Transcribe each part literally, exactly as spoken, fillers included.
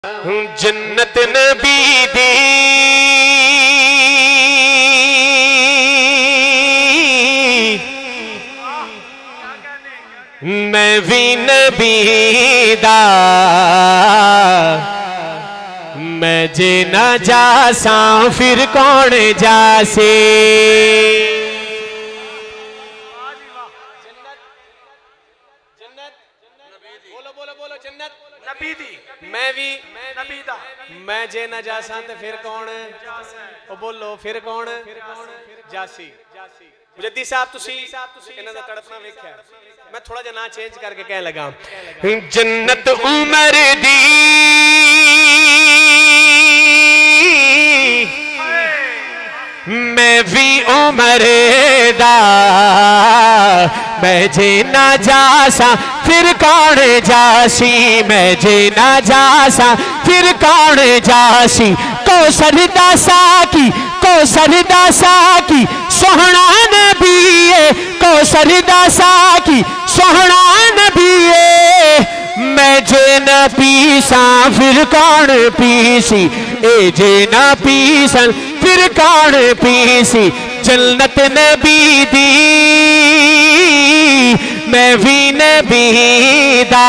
जन्नत नबी दी मैं भी नबी दा मैं जे ना जासा फिर कौन जासे। बोलो बोलो बोलो जन्नत नबी दी मैं भी नबी दा मैं जे ना जासा तो फिर कौन ओ बोलो फिर कौन जासी। मुजद्दी साहब तुसी इन्हां दा तड़पना वेख्या मैं थोड़ा जा ना चेंज करके कह लगा जन्नत उमर दी मैं भी उमर दा मैं जे ना जासा फिर कौन जासी। मैं जे ना जासा फिर कौन जासी। कौसर दासा की कौसर दासा की सोहना नबी कौसर दासा की सोहना नबी मैं जे न पीसा फिर कौन पीसी। ए जे न पीसन फिर कौन पीसी। जन्नत नबी दी मैं भी नबी दा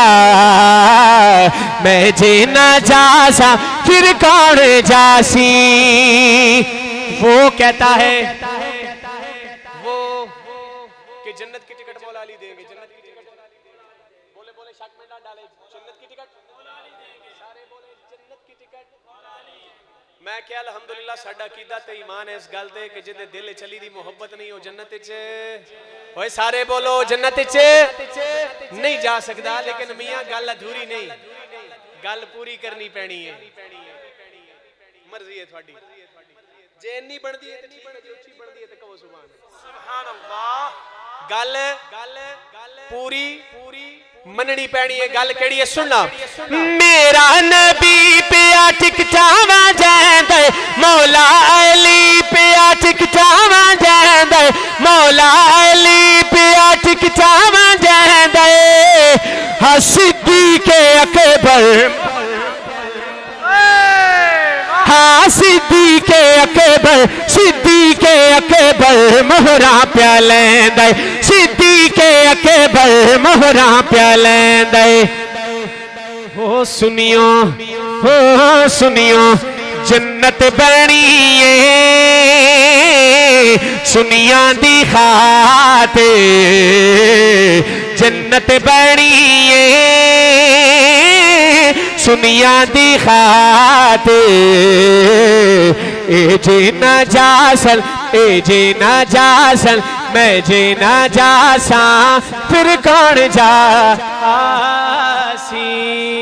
मैं जे ना जासा फिर कौन जासी। वो कहता है वो कि जन्नत की टिकट मौला अली देंगे। जन्नत की टिकट बोले बोले शक में ना डाले जन्नत की टिकट सारे बोले जन्नत की टिकट। मैं क्या अल्हम्दुलिल्लाह साडा कीदा ते ईमान है इस गल ते कि जिदे दिल चली दी मोहब्बत नहीं हो जन्नत विच ओए सारे बोलो जन्नत विच नहीं जा सकदा। लेकिन मियां गल अधूरी नहीं गल पूरी करनी पैनी है। मर्जी है थोड़ी जे नहीं बनती है नहीं बनती उच्ची बनती है तो कहो सुभान अल्लाह। गल गल पूरी पूरी मननी पैनी है। गल केड़ी है सुनना मेरा नबी पे टिक जावा जांदा मौला अली पे टिक जावा जांदा मौला अली पे टिक जावा जांदा हा सिद्दीक़ अकबर हाँ सिद्दीक़ अकबर सिद्दीक़ अकबर मोहरा प्या लैंदा सिद्दीक़ अकबर मोहरा प्या लैंदा। हो सुनियो हो सुनियो जन्नत बनी सुनिया दी खाते जन्नत बनी सुनिया दी खाते ए जे ना जासन ए जे ना जासन मैं जे ना जासा फिर कौन जासी।